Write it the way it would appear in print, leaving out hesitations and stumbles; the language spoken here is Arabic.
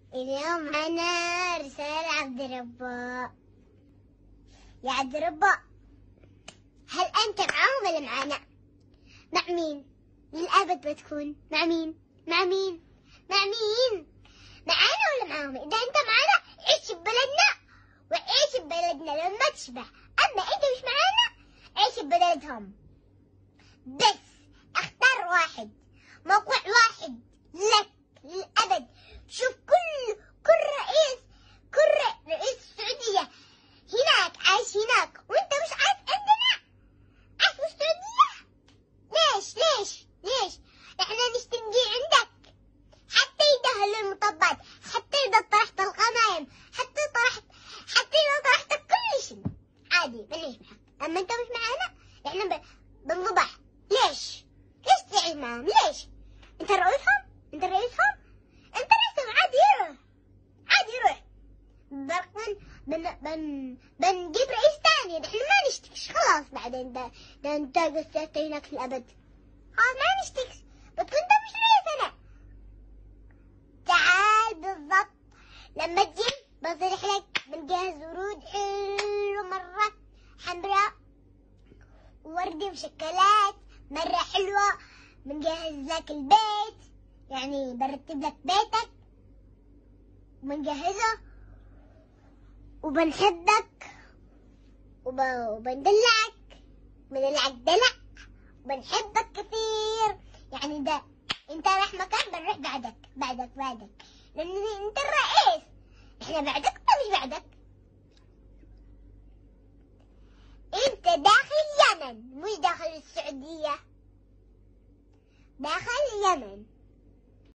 اليوم معنا رسالة عبد الرباء. يا عبد الرباء، هل أنت معاهم ولا معانا؟ مع مين؟ للأبد بتكون مع مين؟ مع مين؟ مع مين؟ معانا ولا معاهم؟ إذا أنت معانا عيش ببلدنا وعيش ببلدنا لما تشبه، أما أنت مش معانا عيش ببلدهم. بس اختار واحد، موقع واحد لك للأبد. شوف كل رئيس السعودية هناك عايش هناك، وانت مش عايش عندنا، عايش في السعودية. ليش احنا نشتكي عندك؟ حتى إذا هالمطبات، حتى إذا طرحت الغنايم، حتى إذا طرحت كل شيء عادي بنعيش معك. أما انت مش معانا احنا بنضبح. ليش تعيش معاهم؟ ليش؟ انت رئيسهم؟ انت رئيسهم عادي يروح. بنجيب رئيس ثاني، نحن ما نشتكش خلاص. بعدين ده انت قصيت هناك في الأبد، خلاص ما نشتكش، بتكون انت مش رئيسنا. تعال بالضبط لما تجي بصرح لك، بنجهز ورود حلو مرة حمراء ووردي وشكلات مرة حلوة. بنجهز لك البيت، يعني برتب لك بيتك وبنجهزه، وبنحبك وبندلعك دلع، وبنحبك كثير. يعني ده انت رايح مكان بنروح بعدك لان انت الرئيس. احنا بعدك ولا مش بعدك؟ انت داخل اليمن مش داخل السعودية، داخل اليمن.